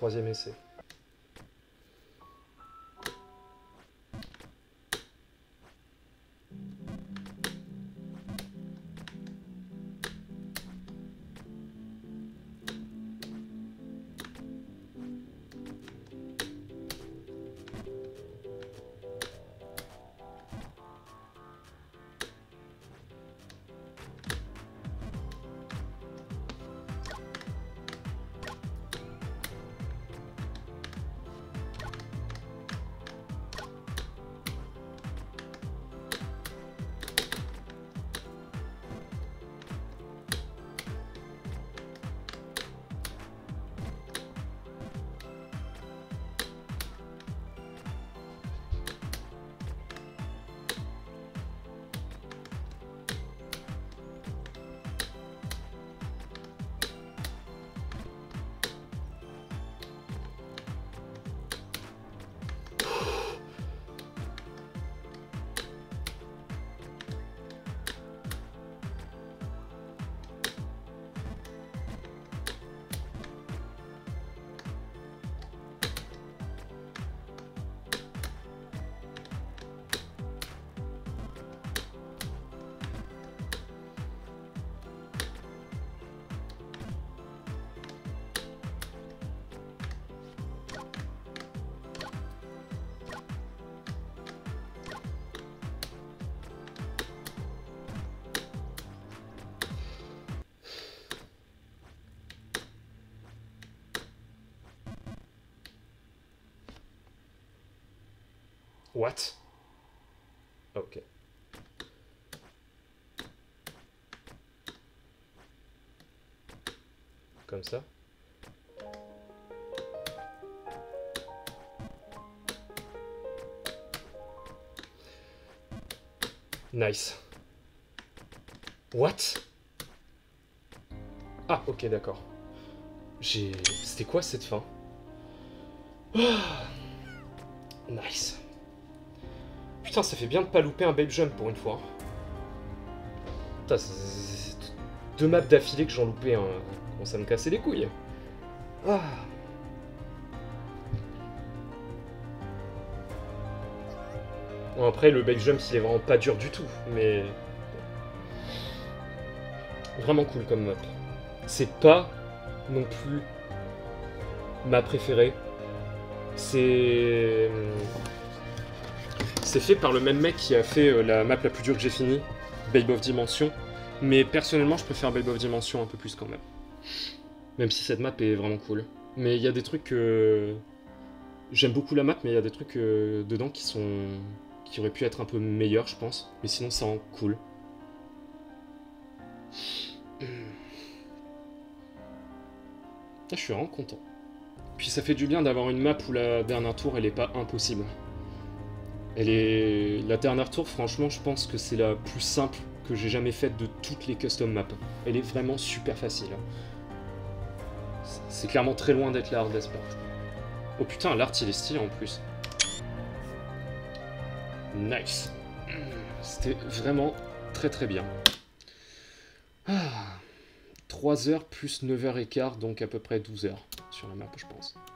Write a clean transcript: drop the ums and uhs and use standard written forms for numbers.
troisième essai. What? Ok. Comme ça. Nice. What? Ah, ok, d'accord. C'était quoi cette fin? Nice. Putain, ça fait bien de pas louper un babe jump pour une fois. Putain, c'est 2 maps d'affilée que j'en loupais un. Bon, ça me cassait les couilles. Ah. Bon, après, le babe jump, il est vraiment pas dur du tout, mais... Vraiment cool comme map. C'est pas non plus ma préférée. C'est fait par le même mec qui a fait la map la plus dure que j'ai finie, Babe of Dimension. Mais personnellement, je préfère Babe of Dimension un peu plus quand même. Même si cette map est vraiment cool. Mais il y a des trucs... J'aime beaucoup la map, mais il y a des trucs dedans qui auraient pu être un peu meilleurs, je pense. Mais sinon, c'est en cool. Je suis vraiment content. Puis ça fait du bien d'avoir une map où la dernière tour, elle est pas impossible. La dernière tour, franchement, je pense que c'est la plus simple que j'ai jamais faite de toutes les custom maps. Elle est vraiment super facile. C'est clairement très loin d'être la hardest part. Oh putain, l'art il est stylé en plus. Nice. C'était vraiment très très bien. 3 heures plus 9h15, donc à peu près 12 heures sur la map, je pense.